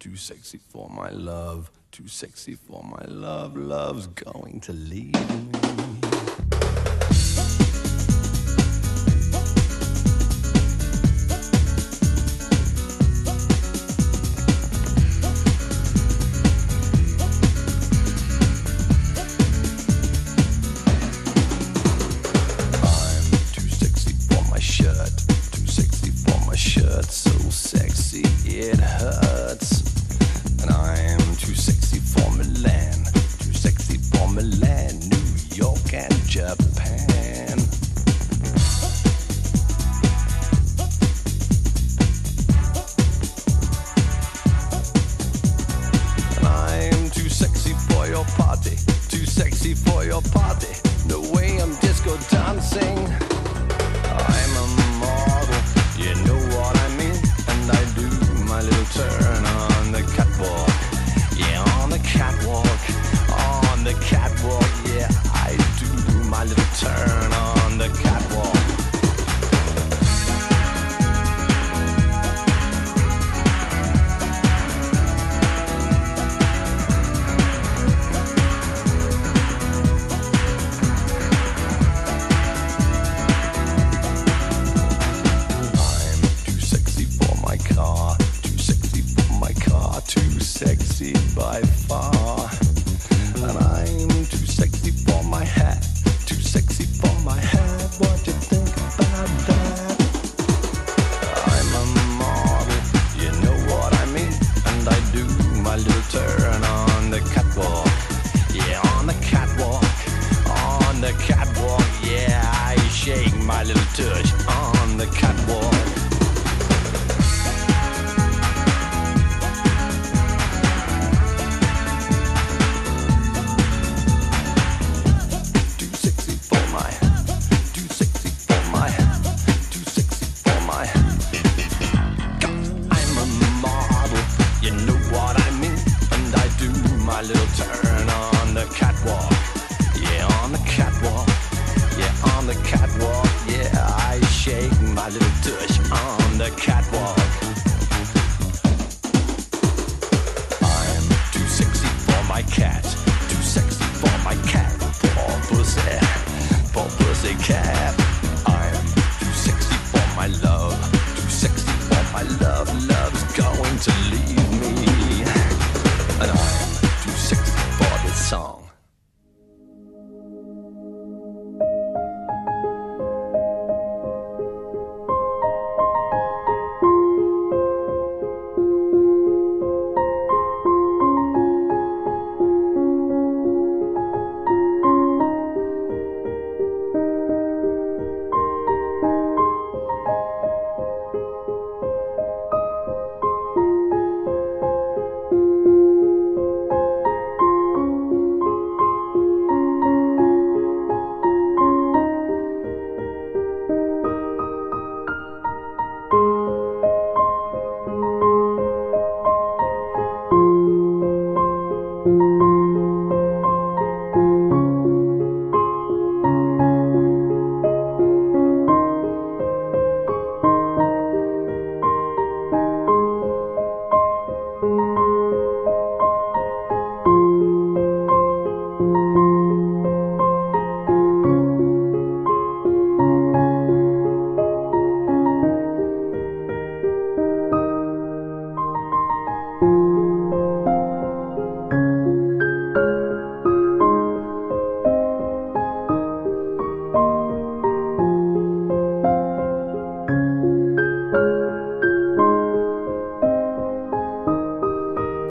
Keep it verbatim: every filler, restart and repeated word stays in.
too sexy for my love, too sexy for my love, love's going to leave me. Shirt so sexy it hurts, and I'm too sexy for Milan, too sexy for Milan, New York and Japan. And I'm too sexy for your party, too sexy for your party, the way I'm disco dancing. I'm a model, you know what I mean, and I do my little turn on the catwalk. Yeah, on the catwalk, on the catwalk. Yeah, I do my little turn on the catwalk. Sexy by far, and I'm too sexy for my hat, too sexy for my hat. What you think about that? I'm a model, you know what I mean, and I do my little turn on the catwalk. Yeah, on the catwalk, on the catwalk. Yeah, I shake my little touch on the catwalk. My little turn on the catwalk. Yeah, on the catwalk. Yeah, on the catwalk. Yeah, I shake my little tush on the catwalk. I'm too sexy for my cat, too sexy for my cat. Poor pussy, poor pussy cat. I'm too sexy for my love, too sexy for my love. Love's going to leave me.